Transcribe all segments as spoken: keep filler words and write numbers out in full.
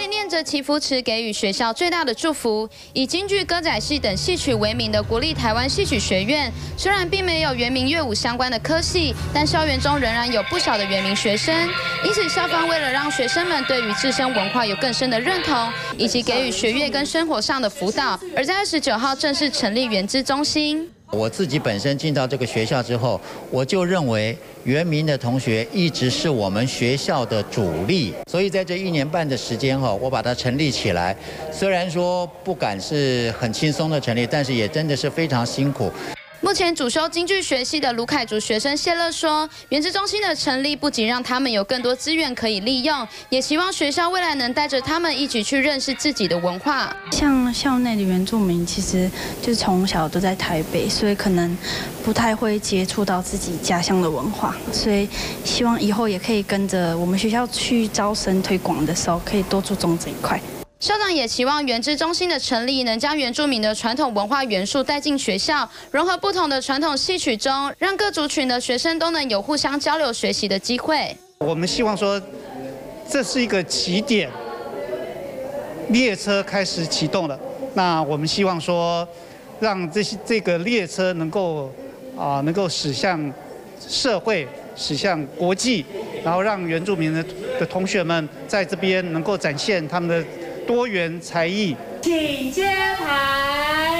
会念着祈福词，给予学校最大的祝福。以京剧、歌仔戏等戏曲为名的国立台湾戏曲学院，虽然并没有原民乐舞相关的科系，但校园中仍然有不少的原民学生。因此，校方为了让学生们对于自身文化有更深的认同，以及给予学业跟生活上的辅导，而在二十九号正式成立原资中心。 我自己本身进到这个学校之后，我就认为原民的同学一直是我们学校的主力，所以在这一年半的时间哈，我把它成立起来。虽然说不敢是很轻松的成立，但是也真的是非常辛苦。 目前主修京剧学系的卢凯竹学生谢乐说，原资中心的成立不仅让他们有更多资源可以利用，也希望学校未来能带着他们一起去认识自己的文化。 像校内的原住民，其实就是从小都在台北，所以可能不太会接触到自己家乡的文化，所以希望以后也可以跟着我们学校去招生推广的时候，可以多注重这一块。 校长也期望原资中心的成立能将原住民的传统文化元素带进学校，融合不同的传统戏曲中，让各族群的学生都能有互相交流学习的机会。 我们希望说，这是一个起点，列车开始启动了。那我们希望说，让这些这个列车能够啊、呃、能够驶向社会，驶向国际，然后让原住民的的同学们在这边能够展现他们的 多元才艺， 请揭牌。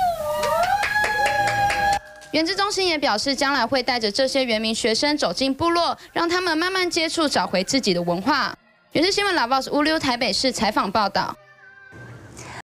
原资中心也表示，将来会带着这些原民学生走进部落，让他们慢慢接触，找回自己的文化。原资新闻老 boss 乌溜台北市采访报道。